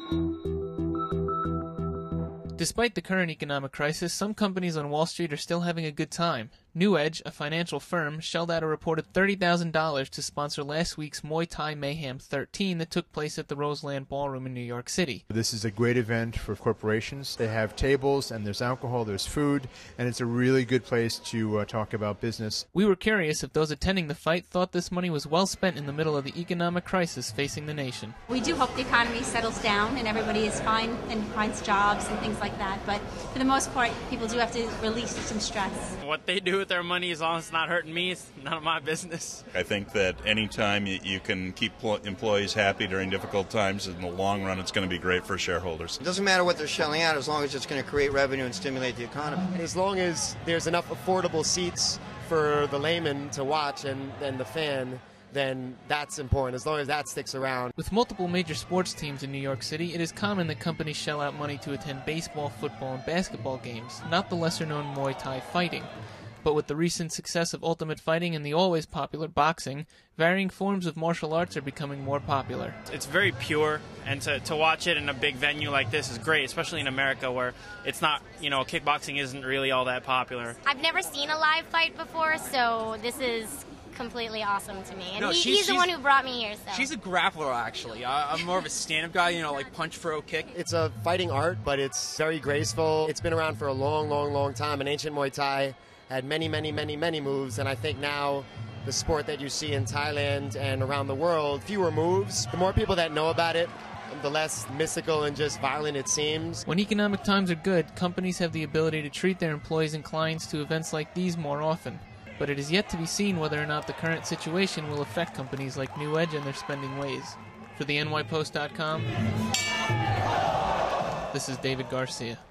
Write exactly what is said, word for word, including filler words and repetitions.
Despite the current economic crisis, some companies on Wall Street are still having a good time. NewEdge, a financial firm, shelled out a reported thirty thousand dollars to sponsor last week's Muay Thai Mayhem thirteen that took place at the Roseland Ballroom in New York City. This is a great event for corporations. They have tables, and there's alcohol, there's food, and it's a really good place to uh, talk about business. We were curious if those attending the fight thought this money was well spent in the middle of the economic crisis facing the nation. We do hope the economy settles down and everybody is fine and finds jobs and things like that, but for the most part, people do have to release some stress. What they do with their money, as long as it's not hurting me, it's none of my business. I think that any time you, you can keep employees happy during difficult times, in the long run, it's going to be great for shareholders. It doesn't matter what they're shelling out as long as it's going to create revenue and stimulate the economy. As long as there's enough affordable seats for the layman to watch and, and the fan, then that's important, as long as that sticks around. With multiple major sports teams in New York City, it is common that companies shell out money to attend baseball, football, and basketball games, not the lesser-known Muay Thai fighting. But with the recent success of Ultimate Fighting and the always popular boxing, varying forms of martial arts are becoming more popular. It's very pure, and to, to watch it in a big venue like this is great, especially in America where it's not, you know, kickboxing isn't really all that popular. I've never seen a live fight before, so this is completely awesome to me. And no, he, she's, he's the she's, one who brought me here. So. She's a grappler, actually. I, I'm more of a stand-up guy, you know, like punch, throw, kick. It's a fighting art, but it's very graceful. It's been around for a long, long, long time. And ancient Muay Thai had many, many, many, many moves. And I think now the sport that you see in Thailand and around the world, fewer moves. The more people that know about it, the less mystical and just violent it seems. When economic times are good, companies have the ability to treat their employees and clients to events like these more often. But it is yet to be seen whether or not the current situation will affect companies like NewEdge and their spending ways. For the N Y Post dot com, this is David Garcia.